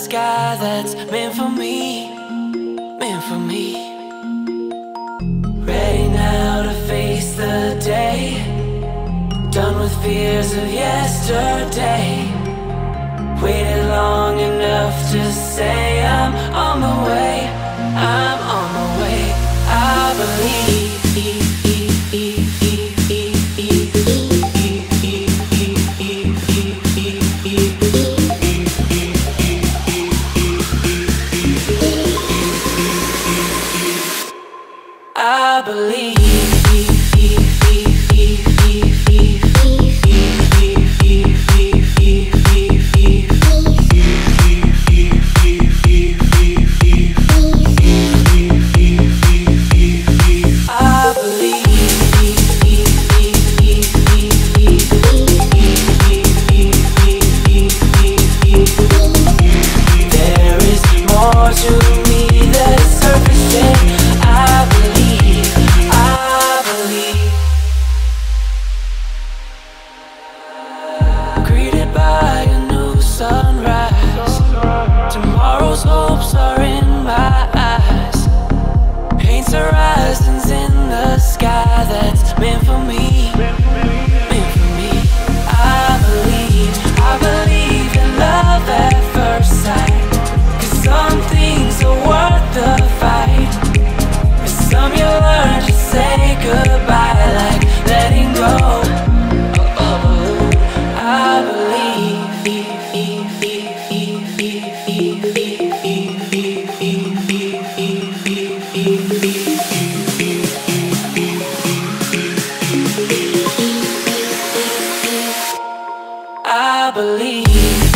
sky that's meant for me, meant for me. Ready now to face the day, done with fears of yesterday. Waited long enough to say I'm on the way, I'm on the way. I believe. I believe. There is more to me that's surfacing. I believe, I believe. Greeted by a new sunrise, tomorrow's hopes are in my eyes. Paints horizons in the sky that's meant for me, meant for me. I believe in love at first sight. 'Cause some things are worth the fight. Some you learn to say goodbye, like letting go of a balloon. I believe. I believe.